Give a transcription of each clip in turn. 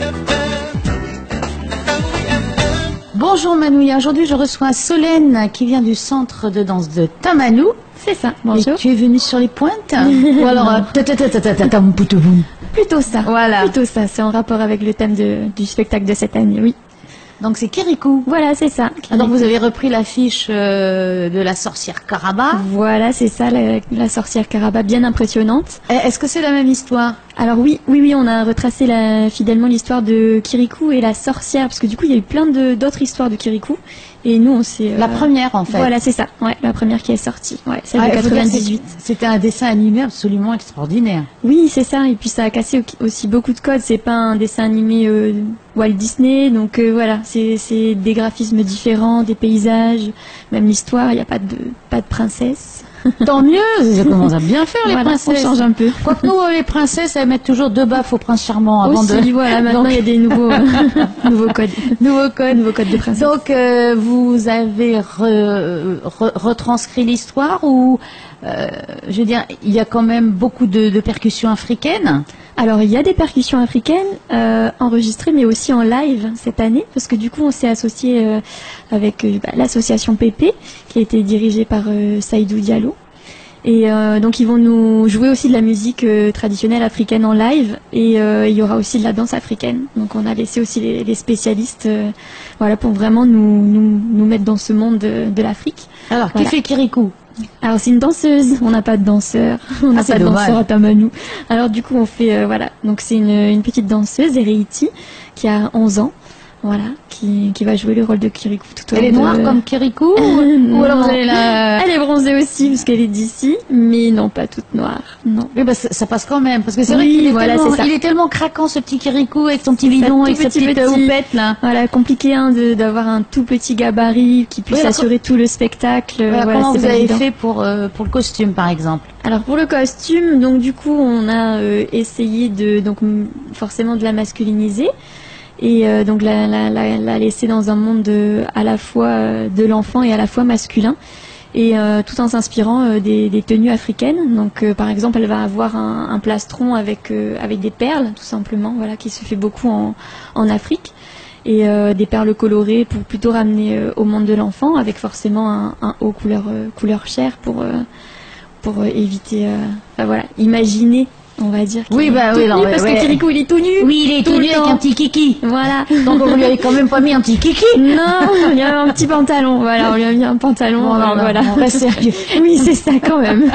Bonjour Manouya, aujourd'hui je reçois Solène qui vient du centre de danse de Tamanou. C'est ça, bonjour. Et tu es venue sur les pointes ou alors plutôt ça, voilà. Plutôt ça, c'est en rapport avec le thème du spectacle de cette année, oui. Donc c'est Kirikou. Voilà, c'est ça. Alors vous avez repris l'affiche de la sorcière Karaba. Voilà, c'est ça, la sorcière Karaba, bien impressionnante. Est-ce que c'est la même histoire? Alors oui, on a retracé fidèlement l'histoire de Kirikou et la sorcière, parce que du coup il y a eu plein d'autres histoires de Kirikou. Et nous on s'est... La première en fait. Voilà, c'est ça, ouais, la première qui est sortie, ouais, celle de 98. C'était un dessin animé absolument extraordinaire. Oui, c'est ça, et puis ça a cassé aussi beaucoup de codes, c'est pas un dessin animé Walt Disney, donc voilà, c'est des graphismes différents, des paysages, même l'histoire, il n'y a pas de princesse. Tant mieux, ça commence à bien faire les princesses. On change un peu. Quoique nous, les princesses, elles mettent toujours 2 baffes au prince charmant avant aussi, voilà, maintenant il y a des nouveaux codes. Nouveaux codes de princesse. Donc vous avez retranscrit l'histoire ou, je veux dire, il y a quand même beaucoup de percussions africaines? Alors il y a des percussions africaines enregistrées mais aussi en live cette année parce que du coup on s'est associé avec l'association Pépé qui a été dirigée par Saïdou Diallo et donc ils vont nous jouer aussi de la musique traditionnelle africaine en live et il y aura aussi de la danse africaine. Donc on a laissé aussi les spécialistes voilà pour vraiment nous mettre dans ce monde de l'Afrique. Alors qui fait Kirikou? Alors c'est une danseuse, on n'a pas de danseur, on n'a pas de danseur à Tamanou. Alors du coup on fait voilà, donc c'est une petite danseuse, Ereiti, qui a 11 ans, voilà, qui va jouer le rôle de Kirikou tout au long. Elle est noire comme Kirikou ou alors vous allez Elle est bronzée aussi parce qu'elle est d'ici, mais non pas toute noire, non. Oui bah ça passe quand même parce que c'est vrai qu'il est tellement craquant ce petit Kirikou avec son petit bidon et sa petite houppette là. Voilà, compliqué hein, d'avoir un tout petit gabarit qui puisse assurer tout le spectacle. Voilà, comment vous avez fait pour le costume par exemple? Alors pour le costume, donc du coup on a essayé forcément de la masculiniser. Et donc la laisser dans un monde à la fois de l'enfant et à la fois masculin et tout en s'inspirant des tenues africaines. Donc par exemple elle va avoir un plastron avec des perles tout simplement, voilà, qui se fait beaucoup en Afrique et des perles colorées pour plutôt ramener au monde de l'enfant avec forcément un haut couleur chair pour éviter voilà, imaginer, on va dire. Oui, bah oui, parce que Kirikou il est tout nu. Oui, il est tout nu avec un petit kiki. Voilà. Donc on lui avait quand même pas mis un petit kiki. Non, il y a un petit pantalon. Voilà, on lui a mis un pantalon. Bon, voilà. On reste sérieux. Oui, c'est ça quand même.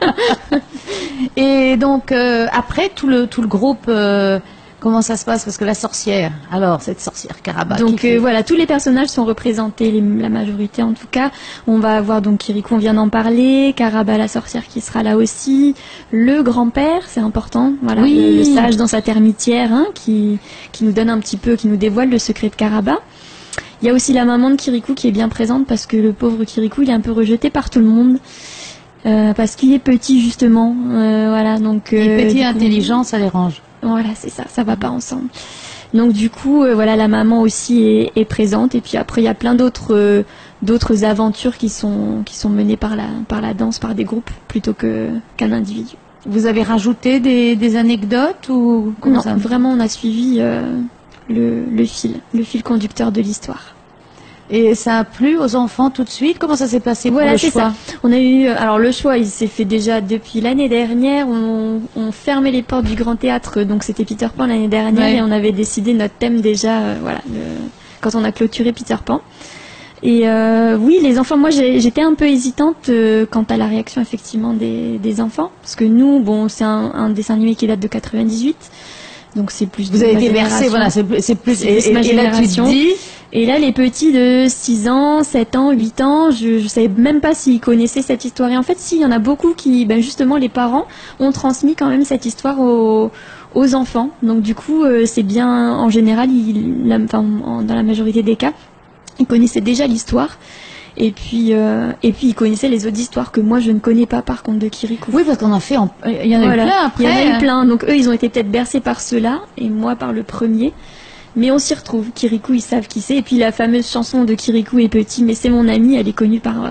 Et donc après tout le groupe. Comment ça se passe? Parce que la sorcière, alors cette sorcière Karaba. Donc voilà, tous les personnages sont représentés, la majorité en tout cas. On va avoir donc Kirikou, on vient d'en parler, Karaba la sorcière qui sera là aussi, le grand-père, c'est important, voilà, oui. le sage dans sa termitière, hein, qui nous donne un petit peu, qui nous dévoile le secret de Karaba. Il y a aussi la maman de Kirikou qui est bien présente parce que le pauvre Kirikou il est un peu rejeté par tout le monde. Parce qu'il est petit justement, voilà donc. Et petit intelligent, ça dérange. Voilà, c'est ça, ça va pas ensemble. Donc du coup, voilà, la maman aussi est présente. Et puis après, il y a plein d'autres aventures qui sont menées par la danse, par des groupes, plutôt qu'un individu. Vous avez rajouté des anecdotes ou comment Non, ça vraiment, on a suivi le fil conducteur de l'histoire. Et ça a plu aux enfants tout de suite? Comment ça s'est passé pour le choix? Ça. On a eu, alors le choix, il s'est fait déjà depuis l'année dernière. On fermait les portes du Grand Théâtre, donc c'était Peter Pan l'année dernière, et on avait décidé notre thème déjà, voilà, quand on a clôturé Peter Pan. Et oui, les enfants, moi j'étais un peu hésitante quant à la réaction effectivement des enfants, parce que nous, bon, c'est un dessin animé qui date de 98. Donc c'est plus vous avez été versé, voilà, c'est plus ma génération. Et là, tu te dis... Et là, les petits de 6 ans, 7 ans, 8 ans, je savais même pas s'ils connaissaient cette histoire. Et en fait, si, il y en a beaucoup qui, justement, les parents ont transmis quand même cette histoire aux enfants. Donc du coup, c'est bien, en général, dans la majorité des cas, ils connaissaient déjà l'histoire. Et puis ils connaissaient les autres histoires que moi je ne connais pas par contre de Kirikou. Oui, parce qu'on a fait, il y en a eu plein après. Il y en a eu plein, donc eux ils ont été peut-être bercés par ceux-là et moi par le premier. Mais on s'y retrouve. Kirikou, ils savent qui c'est. Et puis la fameuse chanson de Kirikou est petit, mais c'est mon ami, elle est connue par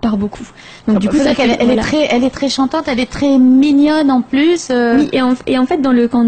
part beaucoup. Donc du coup, ça fait, elle est très chantante, elle est très mignonne en plus. Oui, et en fait,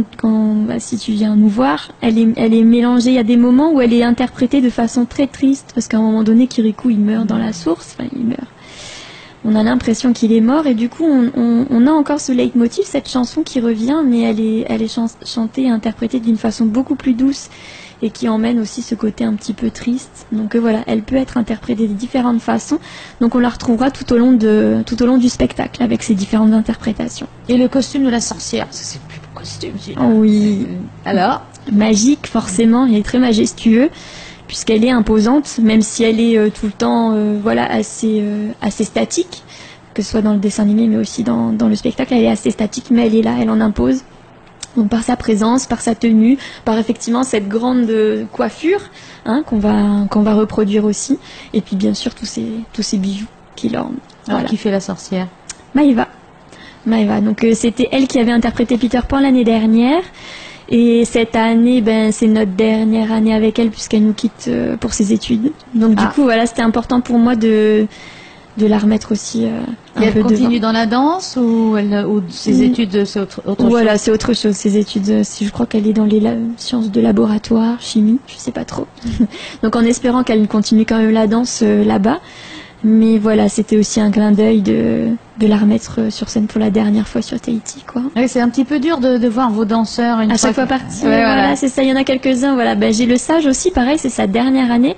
si tu viens nous voir, elle est mélangée. Il y a des moments où elle est interprétée de façon très triste, parce qu'à un moment donné, Kirikou, il meurt dans la source. Enfin, il meurt. On a l'impression qu'il est mort, et du coup, on a encore ce leitmotiv, cette chanson qui revient, mais elle est chantée et interprétée d'une façon beaucoup plus douce, et qui emmène aussi ce côté un petit peu triste. Donc voilà, elle peut être interprétée de différentes façons. Donc on la retrouvera tout au long du spectacle avec ces différentes interprétations. Et le costume de la sorcière, parce que c'est plus beau costume. Oh oui. Alors, magique forcément, il est très majestueux puisqu'elle est imposante, même si elle est tout le temps assez statique, que ce soit dans le dessin animé mais aussi dans le spectacle, elle est assez statique, mais elle est là, elle en impose. Donc par sa présence, par sa tenue, par effectivement cette grande coiffure qu'on va reproduire aussi, et puis bien sûr tous ces bijoux qui l'ornent. Alors, qui fait la sorcière? Maëva. Donc c'était elle qui avait interprété Peter Pan l'année dernière, et cette année, c'est notre dernière année avec elle puisqu'elle nous quitte pour ses études. Donc du coup, voilà, c'était important pour moi de la remettre aussi un peu devant. Elle continue dans la danse ou ses études, c'est autre chose? Voilà, c'est autre chose. Ses études, je crois qu'elle est dans les sciences de laboratoire, chimie, je sais pas trop. Donc en espérant qu'elle continue quand même la danse là-bas. Mais voilà, c'était aussi un clin d'œil de la remettre sur scène pour la dernière fois sur Tahiti, quoi. Oui, c'est un petit peu dur de voir vos danseurs à chaque fois partis. Ouais, voilà, c'est ça. Il y en a quelques-uns. Voilà, j'ai le Sage aussi, pareil, c'est sa dernière année.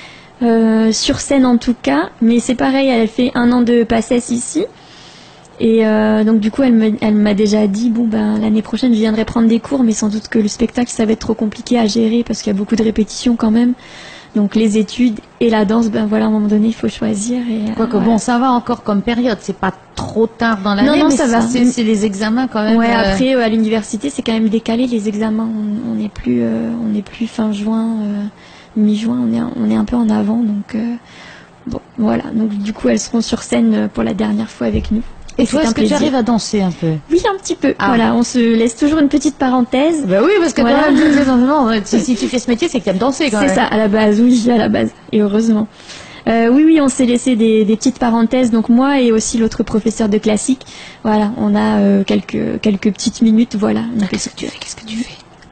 Sur scène en tout cas, mais c'est pareil, elle fait 1 an de passesse ici, et donc du coup elle m'a déjà dit l'année prochaine je viendrai prendre des cours, mais sans doute que le spectacle ça va être trop compliqué à gérer parce qu'il y a beaucoup de répétitions quand même, donc les études et la danse, voilà, à un moment donné il faut choisir. Et quoique bon, ça va encore comme période, c'est pas trop tard dans l'année, non, mais ça va. C'est les examens quand même. Ouais, après à l'université c'est quand même décalé les examens, on n'est plus fin juin. Mi-juin, on est un peu en avant, donc voilà. Donc du coup, elles seront sur scène pour la dernière fois avec nous. Et toi, est-ce que tu arrives à danser un peu? Oui, un petit peu. Voilà, on se laisse toujours une petite parenthèse. Bah oui, parce que voilà. quand même, si tu fais ce métier, c'est que tu aimes danser quand même. C'est ça, à la base, oui, à la base, et heureusement. Oui, on s'est laissé des petites parenthèses, donc moi et aussi l'autre professeur de classique. Voilà, on a quelques petites minutes, voilà. Qu'est-ce que tu fais?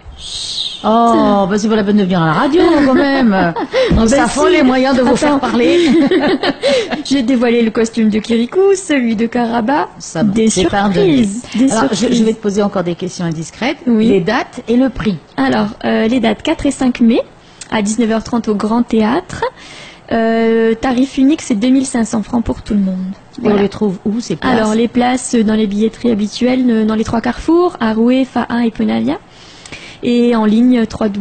Oh, c'est pas la peine de venir à la radio quand même. On s'affole les moyens de vous faire parler. J'ai dévoilé le costume de Kirikou, celui de Karaba. Des surprises. Alors, je vais te poser encore des questions indiscrètes. Oui. Les dates et le prix. Alors, les dates 4 et 5 mai à 19h30 au Grand Théâtre. Tarif unique, c'est 2500 francs pour tout le monde. Voilà. Et on les trouve où ces places? Alors, les places dans les billetteries habituelles, dans les 3 carrefours, à Roué, Fa'a et Penalia. Et en ligne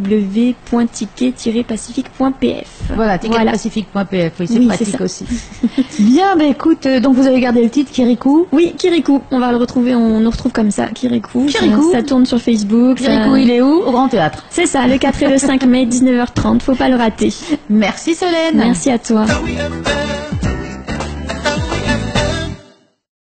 www.ticket-pacifique.pf. Voilà, ticketpacifique.pf, oui, c'est pratique ça. aussi. Bien, écoute, donc vous avez gardé le titre Kirikou? Oui, Kirikou, on va le retrouver, on nous retrouve comme ça, Kirikou. Kirikou. Ça tourne sur Facebook. Kirikou, il est où? Au Grand Théâtre. C'est ça, le 4 et le 5 mai, 19h30, faut pas le rater. Merci Solène. Merci à toi.